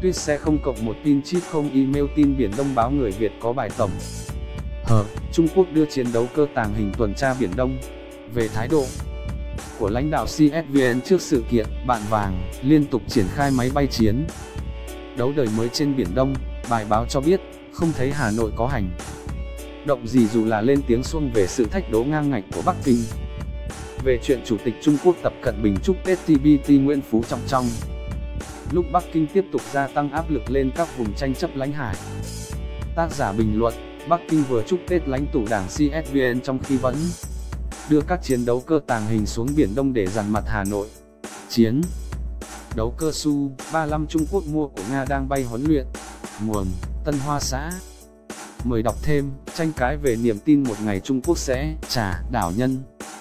tuyết xe không cộng một tin chip không email tin Biển Đông báo người Việt có bài tổng hợp, Trung Quốc đưa chiến đấu cơ tàng hình tuần tra Biển Đông. Về thái độ của lãnh đạo CSVN trước sự kiện Bạn Vàng liên tục triển khai máy bay chiến đấu đời mới trên Biển Đông, bài báo cho biết, không thấy Hà Nội có hành động gì dù là lên tiếng xuông về sự thách đố ngang ngạnh của Bắc Kinh. Về chuyện Chủ tịch Trung Quốc Tập Cận Bình chúc Tết TBT Nguyễn Phú Trọng trong lúc Bắc Kinh tiếp tục gia tăng áp lực lên các vùng tranh chấp lãnh hải. Tác giả bình luận, Bắc Kinh vừa chúc Tết lãnh tụ đảng CSVN trong khi vẫn đưa các chiến đấu cơ tàng hình xuống Biển Đông để dằn mặt Hà Nội. Chiến đấu cơ Su-35 Trung Quốc mua của Nga đang bay huấn luyện. Nguồn, Tân Hoa Xã. Mời đọc thêm, tranh cãi về niềm tin một ngày Trung Quốc sẽ trả đảo nhân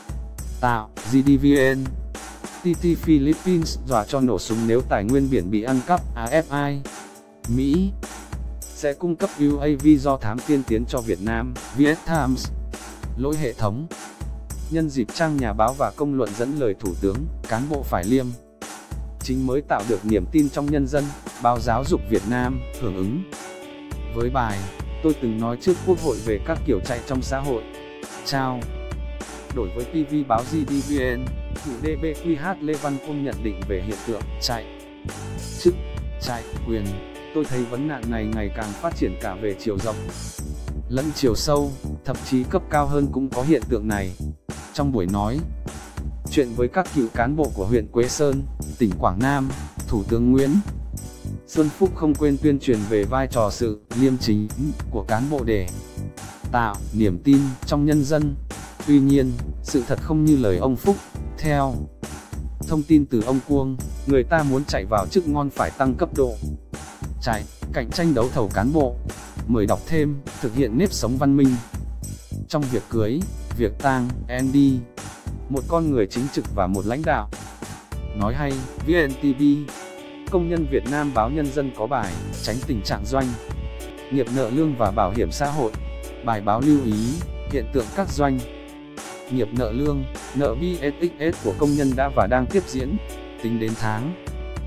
tạo GDVN. TT Philippines dọa cho nổ súng nếu tài nguyên biển bị ăn cắp. AFI. Mỹ sẽ cung cấp UAV do thám tiên tiến cho Việt Nam. Viet Times. Lỗi hệ thống. Nhân dịp trang nhà báo và công luận dẫn lời Thủ tướng, cán bộ phải liêm chính mới tạo được niềm tin trong nhân dân, báo Giáo dục Việt Nam hưởng ứng với bài "Tôi từng nói trước Quốc hội về các kiểu chạy trong xã hội". Trao đổi với TV báo GDVN, cựu DBQH Lê Văn Công nhận định về hiện tượng chạy chức, chạy quyền. Tôi thấy vấn nạn này ngày càng phát triển cả về chiều rộng lẫn chiều sâu, thậm chí cấp cao hơn cũng có hiện tượng này. Trong buổi nói chuyện với các cựu cán bộ của huyện Quế Sơn, tỉnh Quảng Nam, Thủ tướng Nguyễn Xuân Phúc không quên tuyên truyền về vai trò sự liêm chính của cán bộ để tạo niềm tin trong nhân dân. Tuy nhiên, sự thật không như lời ông Phúc. Theo thông tin từ ông Cuông, người ta muốn chạy vào chức ngon phải tăng cấp độ chạy, cạnh tranh đấu thầu cán bộ. Mời đọc thêm, thực hiện nếp sống văn minh. Trong việc cưới, việc tang, Andy, một con người chính trực và một lãnh đạo nói hay. VNTV. Công nhân Việt Nam báo Nhân dân có bài tránh tình trạng doanh nghiệp nợ lương và bảo hiểm xã hội. Bài báo lưu ý hiện tượng các doanh nghiệp nợ lương, nợ BSXS của công nhân đã và đang tiếp diễn. Tính đến tháng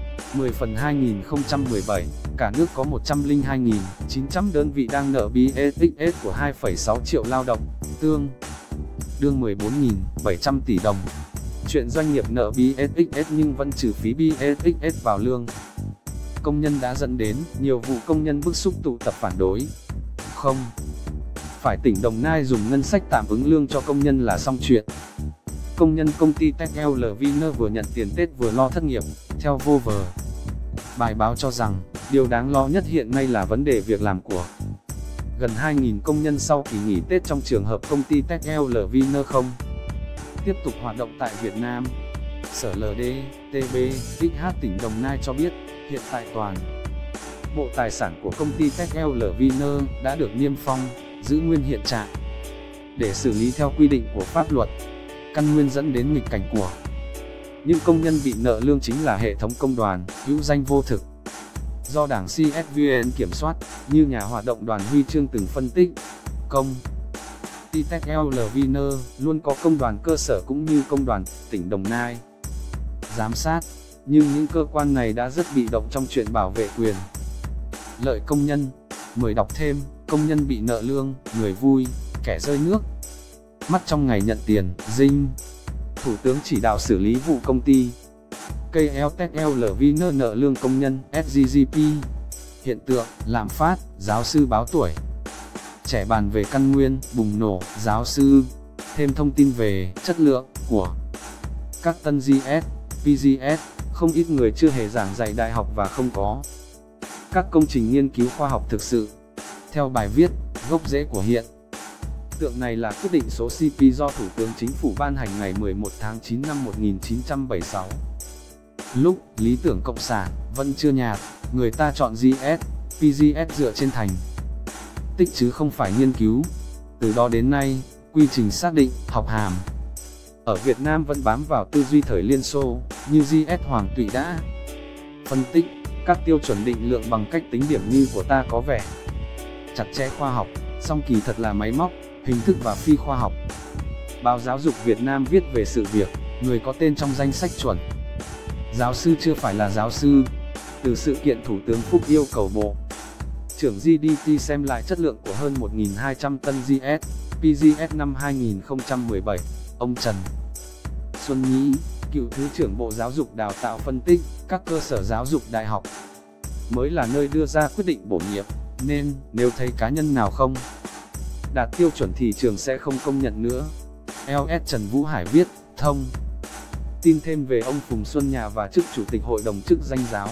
10/2017, cả nước có 102.900 đơn vị đang nợ BSXS của 2,6 triệu lao động, tương đương 14.700 tỷ đồng. Chuyện doanh nghiệp nợ BSXS nhưng vẫn trừ phí BSXS vào lương công nhân đã dẫn đến nhiều vụ công nhân bức xúc tụ tập phản đối. Không phải tỉnh Đồng Nai dùng ngân sách tạm ứng lương cho công nhân là xong chuyện. Công nhân công ty TechL Viner vừa nhận tiền Tết vừa lo thất nghiệp, theo Vover. Bài báo cho rằng, điều đáng lo nhất hiện nay là vấn đề việc làm của gần 2.000 công nhân sau kỳ nghỉ Tết trong trường hợp công ty TechL Viner không tiếp tục hoạt động tại Việt Nam. Sở LD, TB, XH tỉnh Đồng Nai cho biết, hiện tại toàn bộ tài sản của công ty TechL Viner đã được niêm phong, giữ nguyên hiện trạng để xử lý theo quy định của pháp luật. Căn nguyên dẫn đến nghịch cảnh của những công nhân bị nợ lương chính là hệ thống công đoàn hữu danh vô thực do đảng CSVN kiểm soát, như nhà hoạt động Đoàn Huy Chương từng phân tích. Công ty TechL Viner luôn có công đoàn cơ sở cũng như công đoàn tỉnh Đồng Nai giám sát, nhưng những cơ quan này đã rất bị động trong chuyện bảo vệ quyền lợi công nhân. Mời đọc thêm, công nhân bị nợ lương, người vui, kẻ rơi nước mắt trong ngày nhận tiền. Dinh, Thủ tướng chỉ đạo xử lý vụ công ty KL TechL Viner nợ lương công nhân SGGP. Hiện tượng lạm phát, giáo sư báo Tuổi Trẻ bàn về căn nguyên bùng nổ giáo sư. Thêm thông tin về chất lượng của các tân GS, PGS, không ít người chưa hề giảng dạy đại học và không có các công trình nghiên cứu khoa học thực sự. Theo bài viết, gốc rễ của hiện tượng này là quyết định số CP do Thủ tướng Chính phủ ban hành ngày 11 tháng 9 năm 1976. Lúc lý tưởng cộng sản vẫn chưa nhạt, người ta chọn GS, PGS dựa trên thành tích chứ không phải nghiên cứu. Từ đó đến nay, quy trình xác định học hàm ở Việt Nam vẫn bám vào tư duy thời Liên Xô, như GS Hoàng Tụy đã phân tích. Các tiêu chuẩn định lượng bằng cách tính điểm như của ta có vẻ chặt chẽ khoa học, song kỳ thật là máy móc, hình thức và phi khoa học. Báo Giáo dục Việt Nam viết về sự việc, người có tên trong danh sách chuẩn giáo sư chưa phải là giáo sư. Từ sự kiện Thủ tướng Phúc yêu cầu Bộ trưởng GDP xem lại chất lượng của hơn 1.200 tân GS, PGS năm 2017, ông Trần Xuân Nhĩ, cựu Thứ trưởng Bộ Giáo dục Đào tạo phân tích, các cơ sở giáo dục đại học mới là nơi đưa ra quyết định bổ nhiệm, nên nếu thấy cá nhân nào không đạt tiêu chuẩn thì trường sẽ không công nhận nữa. LS Trần Vũ Hải viết, thông tin thêm về ông Phùng Xuân Nhà và chức Chủ tịch Hội đồng chức danh giáo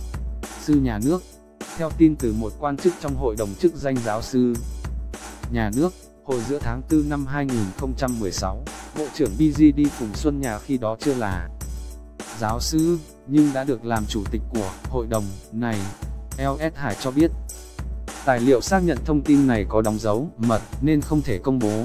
sư nhà nước. Theo tin từ một quan chức trong Hội đồng chức danh giáo sư nhà nước, hồi giữa tháng 4 năm 2016, Bộ trưởng BGD Phùng Xuân Nhà khi đó chưa là giáo sư, nhưng đã được làm chủ tịch của hội đồng này. LS Hải cho biết, tài liệu xác nhận thông tin này có đóng dấu mật nên không thể công bố.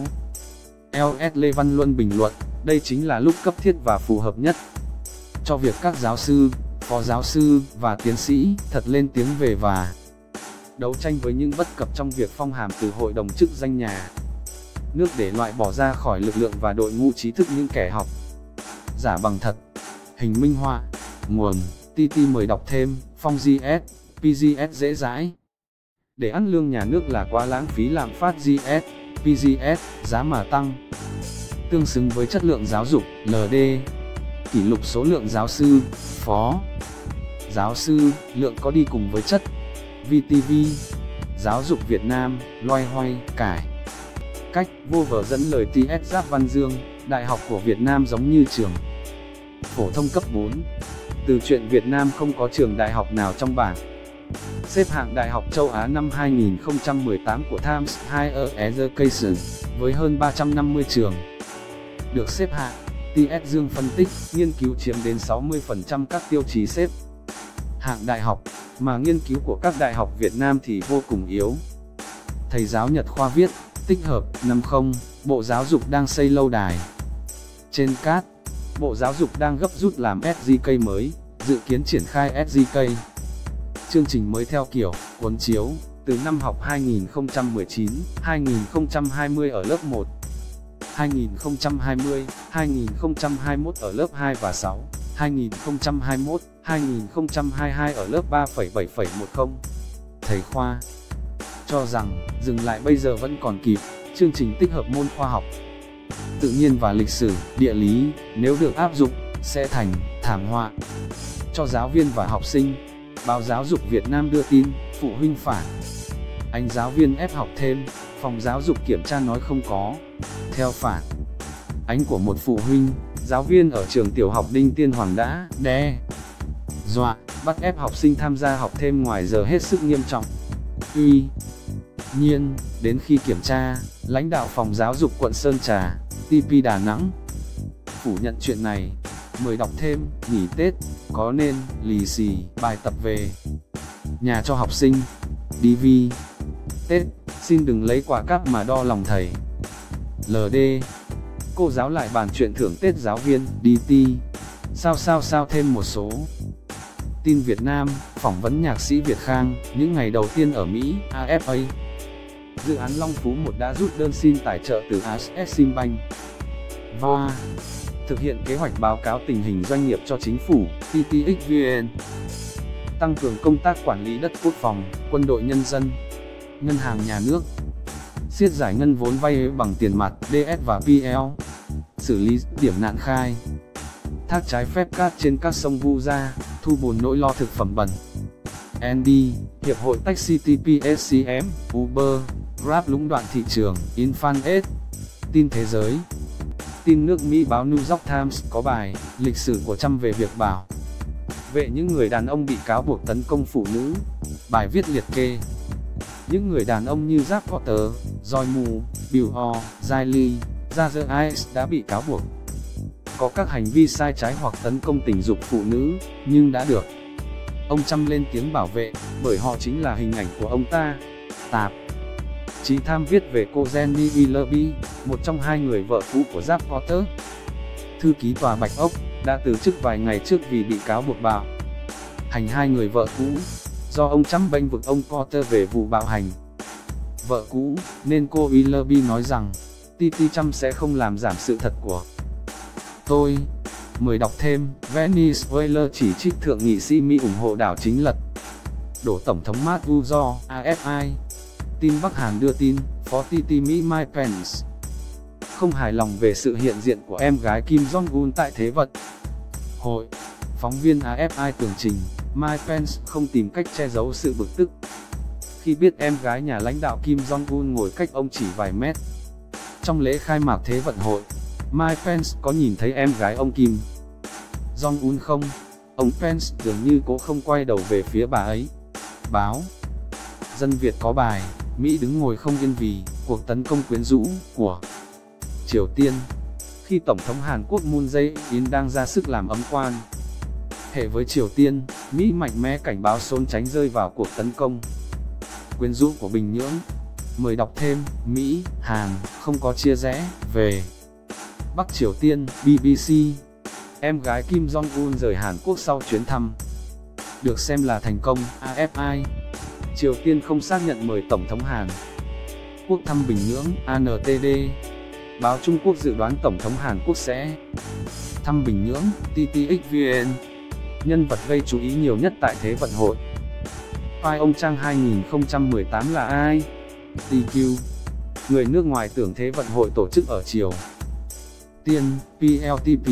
LS Lê Văn Luân bình luận, đây chính là lúc cấp thiết và phù hợp nhất cho việc các giáo sư, phó giáo sư và tiến sĩ thật lên tiếng về và đấu tranh với những bất cập trong việc phong hàm từ hội đồng chức danh nhà nước để loại bỏ ra khỏi lực lượng và đội ngũ trí thức những kẻ học giả bằng thật. Hình minh họa, nguồn, TT mời đọc thêm, Phong GS, PGS dễ dãi. Để ăn lương nhà nước là quá lãng phí lạm phát GS, PGS, giá mà tăng tương xứng với chất lượng giáo dục, LD. Kỷ lục số lượng giáo sư, phó giáo sư, lượng có đi cùng với chất. VTV, Giáo dục Việt Nam, loay hoay, cải cách, vô vở dẫn lời TS Giáp Văn Dương, Đại học của Việt Nam giống như trường phổ thông cấp 4. Từ chuyện Việt Nam không có trường đại học nào trong bảng xếp hạng Đại học châu Á năm 2018 của Times Higher Education, với hơn 350 trường được xếp hạng. TS Dương phân tích, nghiên cứu chiếm đến 60% các tiêu chí xếp hạng đại học, mà nghiên cứu của các đại học Việt Nam thì vô cùng yếu. Thầy giáo Nhật Khoa viết, tích hợp, 50, Bộ Giáo dục đang xây lâu đài trên cát. Bộ Giáo dục đang gấp rút làm SGK mới, dự kiến triển khai SGK, chương trình mới theo kiểu cuốn chiếu, từ năm học 2019-2020 ở lớp 1, 2020-2021 ở lớp 2 và 6, 2021-2022 ở lớp 3,7,10. Thầy Khoa cho rằng, dừng lại bây giờ vẫn còn kịp. Chương trình tích hợp môn khoa học tự nhiên và lịch sử, địa lý, nếu được áp dụng, sẽ thành thảm họa cho giáo viên và học sinh. Báo Giáo dục Việt Nam đưa tin, phụ huynh phản ánh giáo viên ép học thêm, phòng giáo dục kiểm tra nói không có. Theo phản ánh của một phụ huynh, giáo viên ở trường tiểu học Đinh Tiên Hoàng đã đe dọa, bắt ép học sinh tham gia học thêm ngoài giờ hết sức nghiêm trọng. Tuy nhiên, đến khi kiểm tra, lãnh đạo phòng giáo dục quận Sơn Trà, TP Đà Nẵng phủ nhận chuyện này. Mời đọc thêm, nghỉ Tết, có nên lì xì bài tập về nhà cho học sinh. DV Tết, xin đừng lấy quả cáp mà đo lòng thầy. LD Cô giáo lại bàn chuyện thưởng Tết giáo viên. DT Sao thêm một số tin Việt Nam, phỏng vấn nhạc sĩ Việt Khang, những ngày đầu tiên ở Mỹ. AFA Dự án Long Phú 1 đã rút đơn xin tài trợ từ Eximbank và thực hiện kế hoạch báo cáo tình hình doanh nghiệp cho chính phủ. TTXVN tăng cường công tác quản lý đất quốc phòng, quân đội nhân dân, ngân hàng nhà nước, siết giải ngân vốn vay bằng tiền mặt DS và PL, xử lý điểm nạn khai thác trái phép cát trên các sông Vu Gia, thu bùn nỗi lo thực phẩm bẩn. ND, Hiệp hội Taxi TPSCM, Uber, Grab lũng đoạn thị trường. Infanet Tin thế giới. Tin nước Mỹ báo New York Times có bài, lịch sử của Trump về việc bảo vệ những người đàn ông bị cáo buộc tấn công phụ nữ. Bài viết liệt kê những người đàn ông như Jack Potter, Joy Moore, Bill Orr, Riley, Jazer Ice đã bị cáo buộc có các hành vi sai trái hoặc tấn công tình dục phụ nữ, nhưng đã được ông Trump lên tiếng bảo vệ, bởi họ chính là hình ảnh của ông ta. Tạp chí Time viết về cô Jenny Willoughby, một trong hai người vợ cũ của Jack Potter. Thư ký tòa Bạch Ốc đã từ chức vài ngày trước vì bị cáo buộc bạo hành hai người vợ cũ, do ông Trump bênh vực ông Potter về vụ bạo hành vợ cũ, nên cô Willoughby nói rằng, TT Trump sẽ không làm giảm sự thật của tôi. Mời đọc thêm, Venezuela chỉ trích thượng nghị sĩ Mỹ ủng hộ đảo chính lật. Đổ Tổng thống Maduro, AFI. Tin Bắc Hàn đưa tin, Phó TT Mỹ Mike Pence không hài lòng về sự hiện diện của em gái Kim Jong-un tại Thế vận hội. Phóng viên AFI tường trình, Mike Pence không tìm cách che giấu sự bực tức khi biết em gái nhà lãnh đạo Kim Jong-un ngồi cách ông chỉ vài mét. Trong lễ khai mạc Thế vận hội, Mike Pence có nhìn thấy em gái ông Kim Jong-un không? Ông Pence dường như cố không quay đầu về phía bà ấy. Báo Dân Việt có bài, Mỹ đứng ngồi không yên vì cuộc tấn công quyến rũ của Triều Tiên, khi Tổng thống Hàn Quốc Moon Jae-in đang ra sức làm ấm quan hệ với Triều Tiên, Mỹ mạnh mẽ cảnh báo trốn tránh rơi vào cuộc tấn công quyến rũ của Bình Nhưỡng. Mời đọc thêm, Mỹ, Hàn không có chia rẽ về Bắc Triều Tiên. BBC. Em gái Kim Jong-un rời Hàn Quốc sau chuyến thăm được xem là thành công. AFI. Triều Tiên không xác nhận mời Tổng thống Hàn Quốc thăm Bình Nhưỡng. ANTD. Báo Trung Quốc dự đoán Tổng thống Hàn Quốc sẽ thăm Bình Nhưỡng. TTXVN. Nhân vật gây chú ý nhiều nhất tại Thế vận hội. Vai ông Trang 2018 là ai? TQ. Người nước ngoài tưởng Thế vận hội tổ chức ở Triều Tiên. PLTP.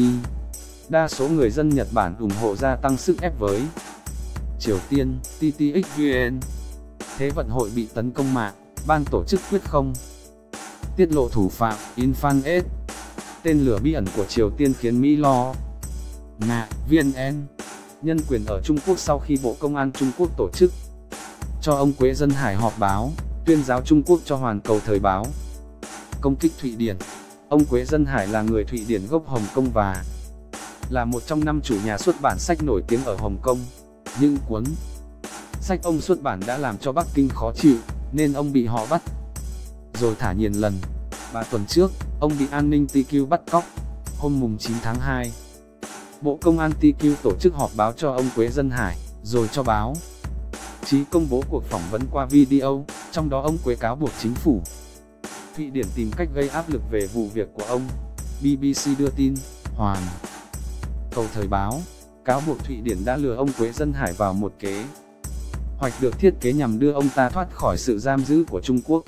Đa số người dân Nhật Bản ủng hộ gia tăng sức ép với Triều Tiên. TTXVN. Thế vận hội bị tấn công mạng, ban tổ chức quyết không tiết lộ thủ phạm. Infan S. Tên lửa bí ẩn của Triều Tiên khiến Mỹ lo ngại. VNN. Nhân quyền ở Trung Quốc sau khi Bộ Công an Trung Quốc tổ chức cho ông Quế Dân Hải họp báo, tuyên giáo Trung Quốc cho Hoàn Cầu Thời báo. Công kích Thụy Điển. Ông Quế Dân Hải là người Thụy Điển gốc Hồng Kông và là một trong 5 chủ nhà xuất bản sách nổi tiếng ở Hồng Kông. Nhưng cuốn sách ông xuất bản đã làm cho Bắc Kinh khó chịu, nên ông bị họ bắt rồi thả nhiều lần. 3 tuần trước, ông bị an ninh TQ bắt cóc. Hôm mùng 9 tháng 2, Bộ Công an TQ tổ chức họp báo cho ông Quế Dân Hải, rồi cho báo chí công bố cuộc phỏng vấn qua video, trong đó ông Quế cáo buộc chính phủ Thụy Điển tìm cách gây áp lực về vụ việc của ông. BBC đưa tin, Hoàn Cầu Thời báo, cáo buộc Thụy Điển đã lừa ông Quế Dân Hải vào một kế hoạch được thiết kế nhằm đưa ông ta thoát khỏi sự giam giữ của Trung Quốc.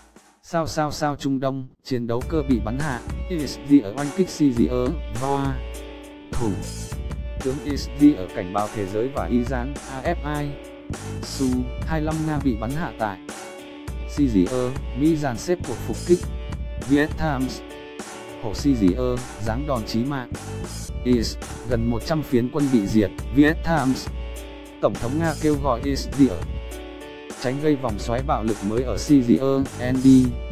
Sao Trung Đông, chiến đấu cơ bị bắn hạ, ISD ở oanh kích Syria, Hoa thủ tướng ISD ở cảnh báo thế giới và Iran. AFI. Su-25 Nga bị bắn hạ tại Syria, Mỹ dàn xếp cuộc phục kích. Viet Times. Hổ Syria, giáng đòn chí mạng. IS, gần 100 phiến quân bị diệt. Viet Times. Tổng thống Nga kêu gọi ISD tránh gây vòng xoáy bạo lực mới ở Syria. ND.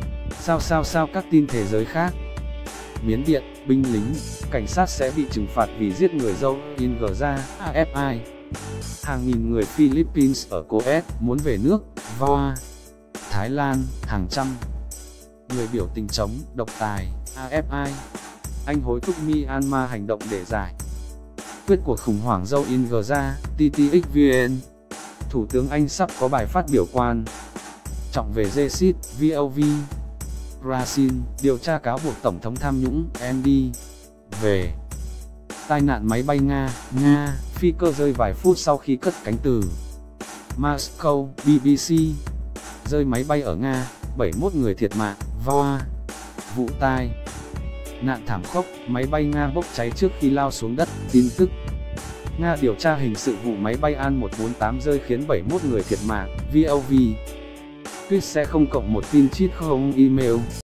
Sao các tin thế giới khác. Miến Điện, binh lính, cảnh sát sẽ bị trừng phạt vì giết người dâu in Gaza. AFI. Hàng nghìn người Philippines ở Coes muốn về nước. VOA. Thái Lan, hàng trăm người biểu tình chống độc tài. AFI. Anh hối thúc Myanmar hành động để giải quyết cuộc khủng hoảng dâu in Gaza. TTXVN. Thủ tướng Anh sắp có bài phát biểu quan trọng về Brexit. VOV. Brazil, điều tra cáo buộc Tổng thống tham nhũng. ND. Về tai nạn máy bay Nga, phi cơ rơi vài phút sau khi cất cánh từ Moscow. BBC. Rơi máy bay ở Nga, 71 người thiệt mạng. VOA. Vụ tai nạn thảm khốc, máy bay Nga bốc cháy trước khi lao xuống đất. Tin tức. Nga điều tra hình sự vụ máy bay An-148 rơi khiến 71 người thiệt mạng. VOV. Tuyết sẽ không cộng một tin chít không email.